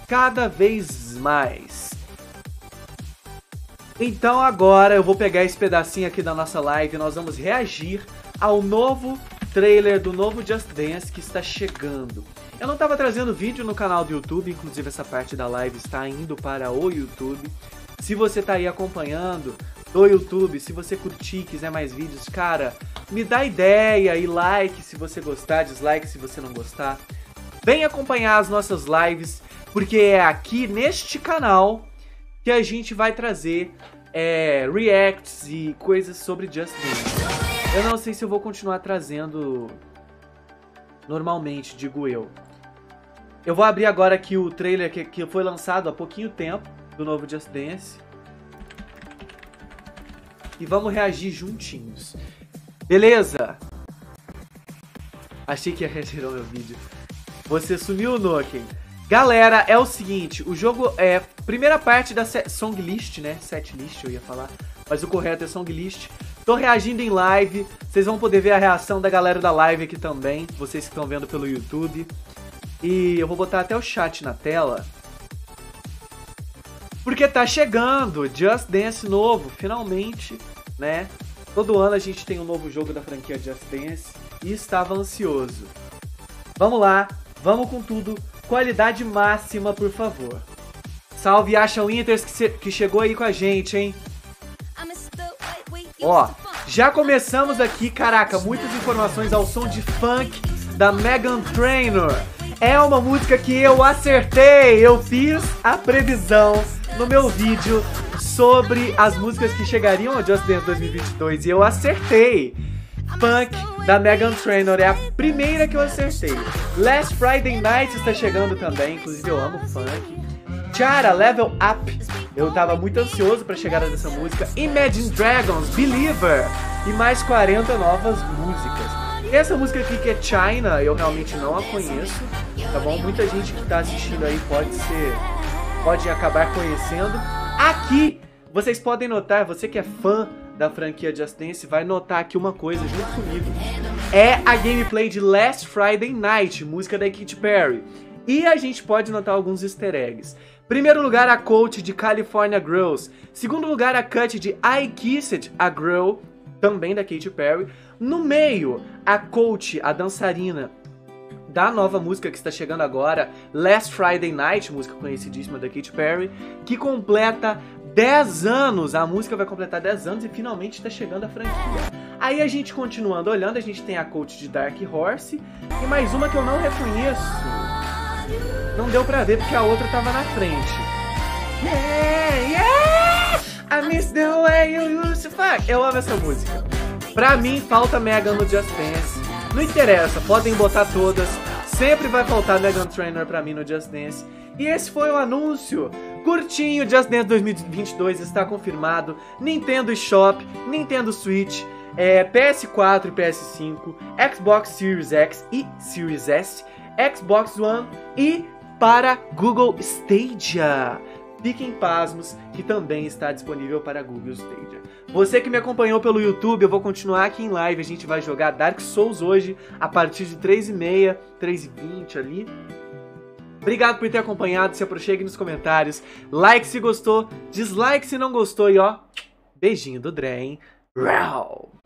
cada vez mais. Então agora eu vou pegar esse pedacinho aqui da nossa live e nós vamos reagir ao novo trailer do novo Just Dance que está chegando. Eu não estava trazendo vídeo no canal do YouTube, inclusive essa parte da live está indo para o YouTube. Se você tá aí acompanhando do YouTube, se você curtir, quiser mais vídeos, cara, me dá ideia e like se você gostar, dislike se você não gostar. Vem acompanhar as nossas lives, porque é aqui neste canal que a gente vai trazer reacts e coisas sobre Just Dance. Eu não sei se eu vou continuar trazendo normalmente, digo eu. Eu vou abrir agora aqui o trailer que foi lançado há pouquinho tempo do novo Just Dance. E vamos reagir juntinhos. Beleza? Achei que ia reagir ao meu vídeo. Você sumiu, Noken. Galera, é o seguinte, o jogo é primeira parte da song list, né? Setlist eu ia falar, mas o correto é song list. Tô reagindo em live, vocês vão poder ver a reação da galera da live aqui também, vocês que estão vendo pelo YouTube. E eu vou botar até o chat na tela, porque tá chegando Just Dance novo, finalmente, né? Todo ano a gente tem um novo jogo da franquia Just Dance e estava ansioso. Vamos lá, vamos com tudo. Qualidade máxima, por favor. Salve Asha Winters que chegou aí com a gente, hein? Ó, já começamos aqui, caraca, muitas informações ao som de funk da Meghan Trainor. É uma música que eu acertei, eu fiz a previsão no meu vídeo sobre as músicas que chegariam ao Just Dance 2022 e eu acertei. Funk da Meghan Trainor é a primeira que eu acertei. Last Friday Night está chegando também, inclusive eu amo funk. Chara, Level Up, eu tava muito ansioso pra chegada dessa música. Imagine Dragons, Believer e mais 40 novas músicas. Essa música aqui que é China, eu realmente não a conheço, tá bom? Muita gente que tá assistindo aí pode acabar conhecendo. Aqui, vocês podem notar, você que é fã da franquia Just Dance, vai notar aqui uma coisa junto comigo. É a gameplay de Last Friday Night, música da Katy Perry. E a gente pode notar alguns easter eggs. Primeiro lugar, a coach de California Girls. Segundo lugar, a cut de I Kissed a Girl, também da Katy Perry. No meio, a coach, a dançarina da nova música que está chegando agora, Last Friday Night, música conhecidíssima da Katy Perry, que completa 10 anos. A música vai completar 10 anos e finalmente está chegando a franquia. Aí a gente continuando olhando, a gente tem a coach de Dark Horse e mais uma que eu não reconheço. Não deu pra ver porque a outra tava na frente. Yeah, I miss the way you used to fuck. Eu amo essa música. Pra mim, falta Meghan no Just Dance. Não interessa, podem botar todas. Sempre vai faltar Meghan Trainor pra mim no Just Dance. E esse foi o anúncio. Curtinho, Just Dance 2022 está confirmado. Nintendo Shop, Nintendo Switch, PS4 e PS5, Xbox Series X e Series S, Xbox One e para Google Stadia. Fiquem pasmos que também está disponível para Google Stadia. Você que me acompanhou pelo YouTube, eu vou continuar aqui em live. A gente vai jogar Dark Souls hoje a partir de 3h30, 3h20 ali. Obrigado por ter acompanhado, se aproxime nos comentários. Like se gostou, dislike se não gostou e ó, beijinho do Dre, hein? Rau!